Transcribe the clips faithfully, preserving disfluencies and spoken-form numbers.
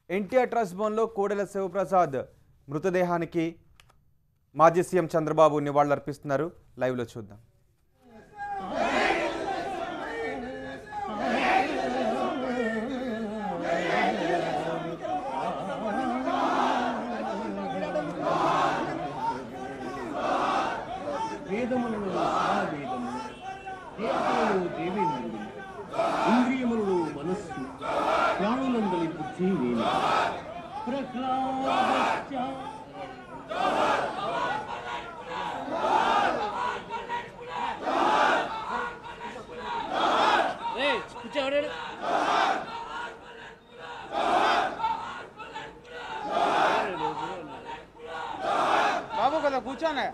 NTR trust భవన్లో కోడెల శివప్రసాద్ మృతదేహానికి మాజీ CM Chandrababu నివాళులర్పిస్తున్నారు. లైవ్లో చూద్దాం. ఇంద్రియములు మనస్సు ప్రాణులందలి బుద్ధి నేను ప్రహ్లాద బాబు కదా కూర్చోనే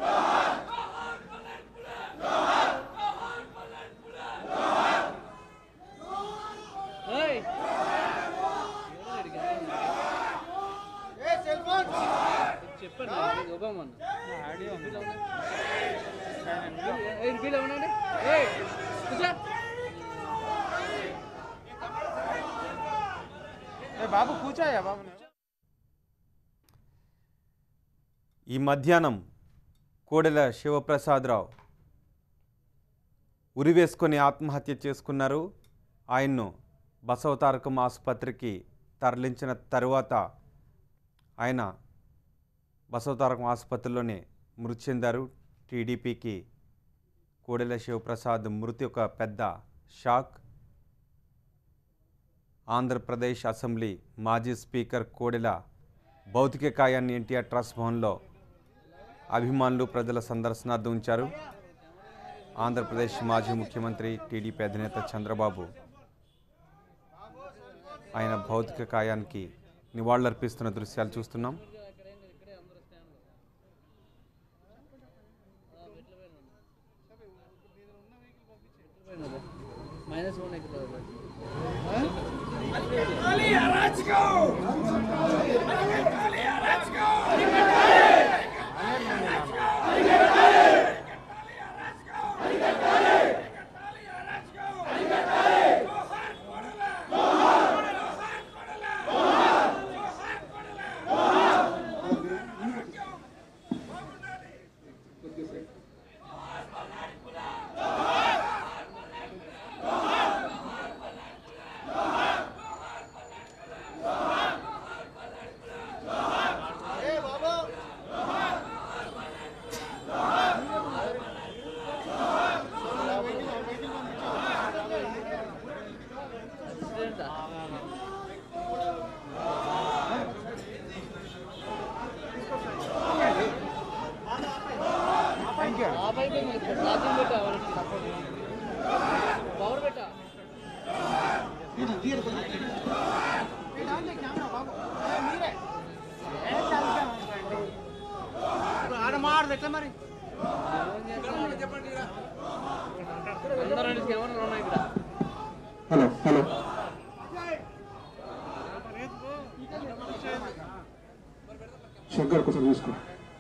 చెప్పండి ఆడియో బాబు కూర్చోయా బాబు. ఈ మధ్యాహ్నం కోడెల శివప్రసాదరావు ఉరివేసుకొని ఆత్మహత్య చేసుకున్నారు. ఆయన్ను బసవతారకం ఆసుపత్రికి తరలించిన తరువాత ఆయన బసవతారకం ఆసుపత్రిలోనే మృతి చెందారు. టీడీపీకి కోడెల శివప్రసాద్ మృతి ఒక పెద్ద షాక్. ఆంధ్రప్రదేశ్ అసెంబ్లీ మాజీ స్పీకర్ కోడెల భౌతిక కాయాన్ని ఎన్టీఆర్ ట్రస్ట్ భవన్లో అభిమానులు ప్రజల సందర్శనార్థం ఉంచారు. ఆంధ్రప్రదేశ్ మాజీ ముఖ్యమంత్రి టీడీపీ అధినేత చంద్రబాబు ఆయన భౌతిక కాయానికి నివాళులర్పిస్తున్న దృశ్యాలు చూస్తున్నాం. మరి హలో హలో శంకర్ కోసం తీసుకో.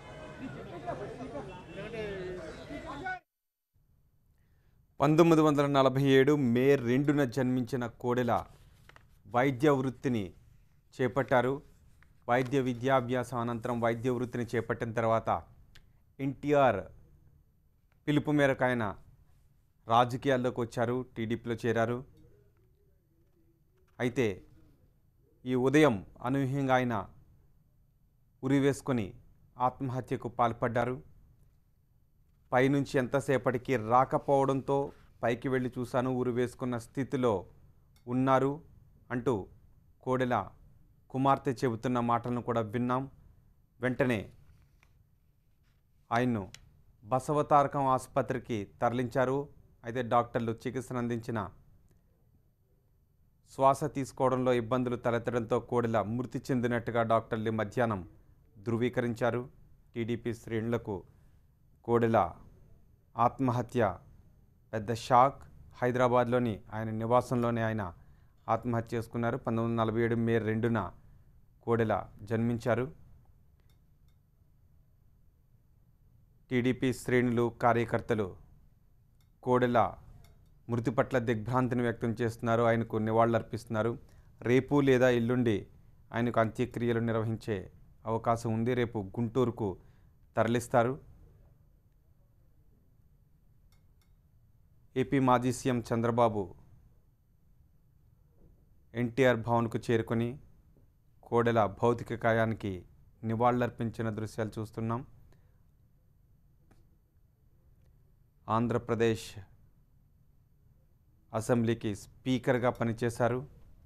పంతొమ్మిది వందల నలభై ఏడు మే రెండున జన్మించిన కోడెల వైద్య వృత్తిని చేపట్టారు. వైద్య విద్యాభ్యాసం అనంతరం వైద్య వృత్తిని చేపట్టిన తర్వాత ఎన్టీఆర్ పిలుపు మేరకు ఆయన రాజకీయాల్లోకి వచ్చారు, టీడీపీలో చేరారు. అయితే ఈ ఉదయం అనూహ్యంగా ఆయన ఉరి వేసుకొని ఆత్మహత్యకు పాల్పడ్డారు. పైనుంచి ఎంతసేపటికి రాకపోవడంతో పైకి వెళ్ళి చూశాను, ఉరి వేసుకున్న స్థితిలో ఉన్నారు అంటూ కోడెల కుమార్తె చెబుతున్న మాటలను కూడా విన్నాం. వెంటనే ఆయన్ను బసవతారకం ఆసుపత్రికి తరలించారు. అయితే డాక్టర్లు చికిత్సను అందించిన శ్వాస తీసుకోవడంలో ఇబ్బందులు తలెత్తడంతో కోడెల మృతి చెందినట్టుగా డాక్టర్లు మధ్యాహ్నం ధృవీకరించారు. టీడీపీ శ్రేణులకు కోడెల ఆత్మహత్య పెద్ద షాక్. హైదరాబాద్లోని ఆయన నివాసంలోనే ఆయన ఆత్మహత్య చేసుకున్నారు. పంతొమ్మిది వందల నలభై ఏడు మే రెండున కోడెల జన్మించారు. టీడీపీ శ్రేణులు కార్యకర్తలు కోడెల మృతి పట్ల దిగ్భ్రాంతిని వ్యక్తం చేస్తున్నారు, ఆయనకు నివాళులర్పిస్తున్నారు. రేపు లేదా ఎల్లుండి ఆయనకు అంత్యక్రియలు నిర్వహించే అవకాశం ఉంది. రేపు గుంటూరుకు తరలిస్తారు. ఏపీ మాజీ సీఎం చంద్రబాబు ఎన్టీఆర్ భవన్కు చేరుకొని కోడెల భౌతిక కాయానికి నివాళులర్పించిన దృశ్యాలు చూస్తున్నాం. ఆంధ్రప్రదేశ్ అసెంబ్లీకి స్పీకర్గా పనిచేశారు.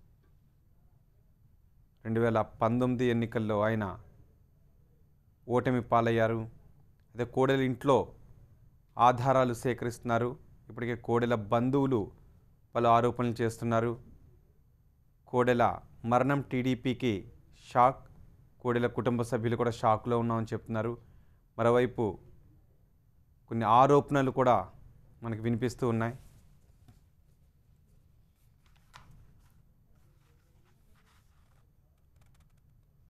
రెండు వేల పంతొమ్మిది ఎన్నికల్లో ఆయన ఓటమి పాలయ్యారు. అదే కోడెల ఇంట్లో ఆధారాలు సేకరిస్తున్నారు. ఇప్పటికే కోడెల బంధువులు పలు ఆరోపణలు చేస్తున్నారు. కోడెల మరణం టీడీపీకి షాక్. కోడెల కుటుంబ సభ్యులు కూడా షాక్లో ఉన్నామని చెప్తున్నారు. మరోవైపు కొన్ని ఆరోపణలు కూడా మనకు వినిపిస్తూ ఉన్నాయి.